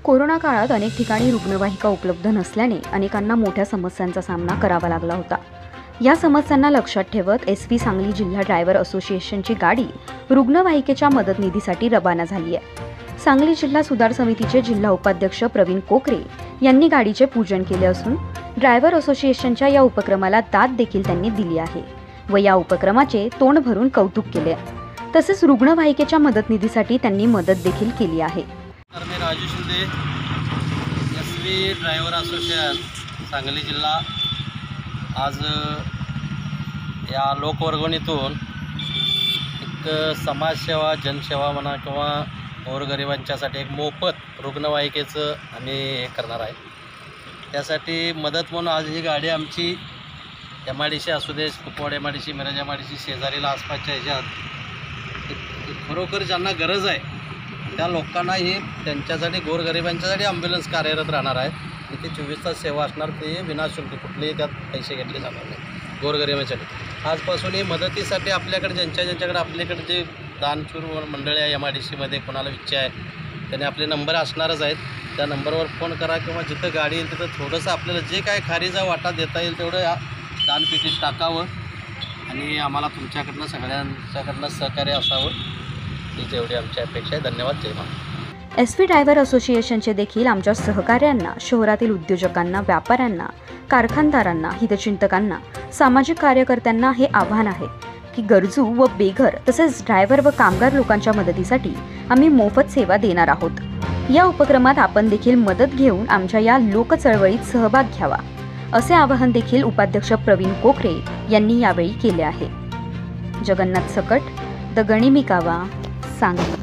Corona काळात अनेक ठिकाणी रुग्णवाहिका उपलब्ध नसल्याने अनेकांना मोठ्या समस्यांचा सामना करावा लागला होता। या समस्यांना लक्षात ठेवत SV सांगली जिल्हा ड्रायव्हर असोसिएशनची गाडी रुग्णवाहिकेच्या मदतनिधीसाठी रवाना झाली आहे। सांगली जिल्हा सुधार समितीचे जिल्हा उपाध्यक्ष प्रवीण कोकरे यांनी गाडीचे पूजन केले असून ड्रायव्हर असोसिएशनच्या या उपक्रमाला दाद देखील त्यांनी दिली आहे व या उपक्रमाचे तोंड भरून कौतुक केले। तसेच रुग्णवाहिकेच्या मदतनिधीसाठी त्यांनी मदत देखील केली आहे। मी Raju Shinde, SV driver association Sangli जिल्हा आज या लोकवर्गणीतून एक समाजसेवा जनसेवा म्हणा किंवा गोरगरिबांच्यासाठी एक मोफत रुग्णवाहिकेचं आम्ही हे करणार आहे। त्यासाठी मदत म्हणून आज ही गाडी आमची MIDC असू दे, कुपवाड MIDC, मिरज MIDC शेजारीला आसपासच्या ह्याच्यात खरोखर ज्यांना गरज आहे त्या लोकांना ही त्यांच्यासाठी गोरगरिबांच्यासाठी ॲम्ब्युलन्स कार्यरत राहणार आहे। इथे 24 तास सेवा असणार, ते विनाशुल्क, कुठलेही त्यात पैसे घेतले जाणार नाही गोरगरिबांसाठी। आजपासून ही मदतीसाठी आपल्याकडे ज्यांच्याकडे आपल्याकडे जे दानशूर मंडळी आहे MIDCमध्ये कोणाला इच्छा आहे त्यांनी आपले नंबर असणारच आहेत, त्या नंबरवर फोन करा किंवा जिथं गाडी येईल तिथं थोडंसं आपल्याला जे काय खारीचा वाटा देता येईल तेवढं या दानपेटीत टाकावं आणि आम्हाला तुमच्याकडनं सगळ्यांच्याकडनं सहकार्य असावं हीच एवढी आमची अपेक्षा आहे। धन्यवाद। जय महाराष्ट्र। SV ड्रायव्हर असोसिएशनचे देखील आमच्या सहकार्यांना, शहरातील उद्योजकांना, व्यापाऱ्यांना, कारखानदारांना, हितचिंतकांना, सामाजिक कार्यकर्त्यांना हे आव्हान आहे की गरजू व बेघर तसेच ड्रायव्हर व कामगार लोकांच्या मदतीसाठी आम्ही मोफत सेवा देणार आहोत। या उपक्रमात आपण देखील मदत घेऊन आमच्या या लोक चळवळीत सहभाग घ्यावा असे आवाहन देखील उपाध्यक्ष प्रवीण कोकरे यांनी यावेळी केले आहे। जगन्नाथ सकट, द गणिमिकावा, सांगली।